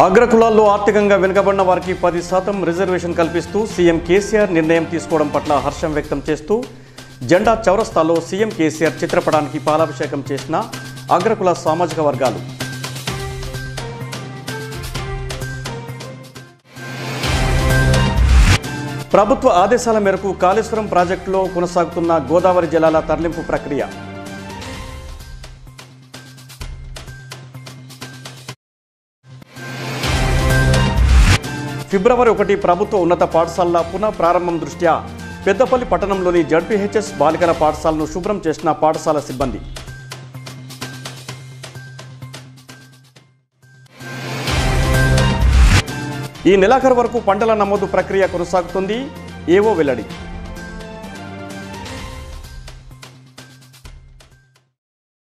అగ్రకులాల్లో ఆర్థికంగా వెనుకబడిన వారికి 10% రిజర్వేషన్ కల్పిస్తూ సీఎం కేసీఆర్ నిర్ణయం తీసుకోవడం పట్ల హర్షం వ్యక్తం చేస్తూ జెండా చౌరస్తాలో సీఎం కేసీఆర్ చిత్రపటానికి పాలాభిషేకం చేసిన అగ్రకుల సామాజిక వర్గాలు. ప్రభుత్వ ఆదేశాల మేరకు కాళేశ్వరం ప్రాజెక్టులో కొనసాగుతున్న గోదావరి జలాల తరలింపు ప్రక్రియ. ఫిబ్రవరి 1 ప్రభుత్వ ఉన్నత పాఠశాలల పునః ప్రారంభం దృష్ట్యా పెద్దపల్లి పట్టణంలోని జడ్పీహెచ్ఎస్ బాలికల పాఠశాలను శుభ్రం చేసిన పాఠశాల సిబ్బంది. ఈ నెలాఖరు వరకు పంటల నమోదు ప్రక్రియ కొనసాగుతుంది. ఏవో వెల్లడి.